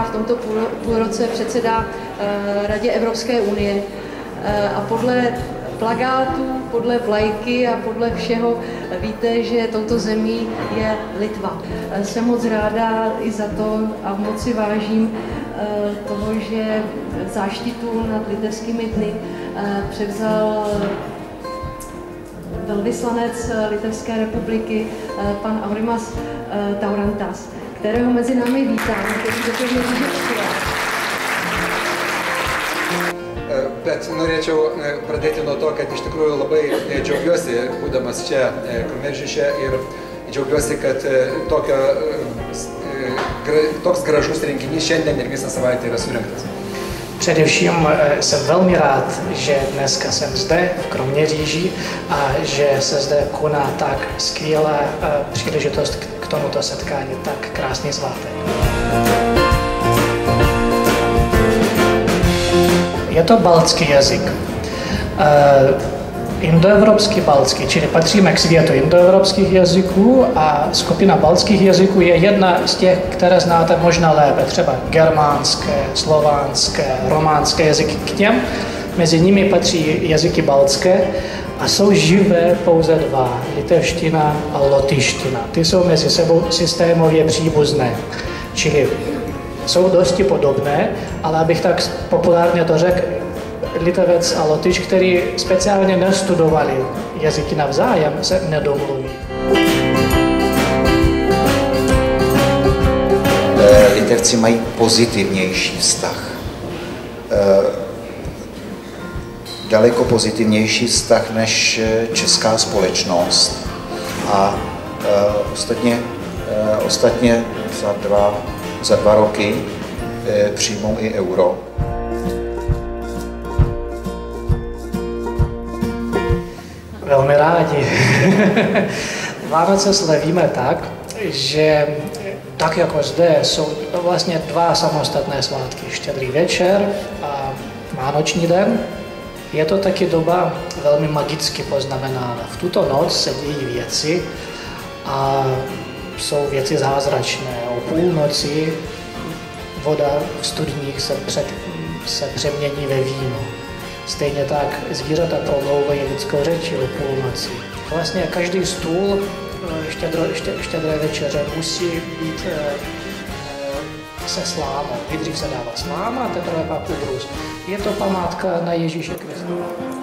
v tomto půlroce předsedá Radě Evropské unie a podle plakátů, podle vlajky a podle všeho víte, že touto zemí je Litva. Jsem moc ráda i za to a moc si vážím toho, že záštitu nad litevskými dny převzal velvyslanec Litevské republiky, pan Aurimas Taurantas, kterého mezi námi vítám, který dokonce může Bet norėčiau pradėti nuo to, kad iš tikrųjų labai džiaugiuosi, būdamas čia Kroměříže, ir džiaugiuosi, kad toks gražus renginys šiandien ir visą savaitę yra surinktas. Především jsem velmi rád, že dneska jsem zde v Kroměříži a že se zde koná tak skvělá příležitost k tomuto setkání, tak krásný svátek. Je to baltský jazyk, indoevropský baltský, čili patříme k světu indoevropských jazyků a skupina baltských jazyků je jedna z těch, které znáte možná lépe, třeba germánské, slovanské, románské jazyky. K těm mezi nimi patří jazyky baltské a jsou živé pouze dva, litevština a lotyština. Ty jsou mezi sebou systémově příbuzné, čili jsou dosti podobné, ale abych tak populárně to řekl, litevec a lotyš, který speciálně nestudovali jazyky navzájem, se nedomluví. Litevci mají pozitivnější vztah. Daleko pozitivnější vztah než česká společnost. A ostatně za dva roky přijmou i euro. Velmi rádi. Vánoce slavíme tak, že tak jako zde jsou vlastně dva samostatné svátky. Štědrý večer a Vánoční den. Je to taky doba velmi magicky poznamenána. V tuto noc se dějí věci a jsou věci zázračné. O půlnoci voda v studních se přemění ve víno. Stejně tak zvířata promlouvají lidskou řeči o půlnoci. Vlastně každý stůl štědré večeře musí být se slámou. Nejdřív se dává sláma a teprve pak ubrus. Je to památka na Ježíše Krista.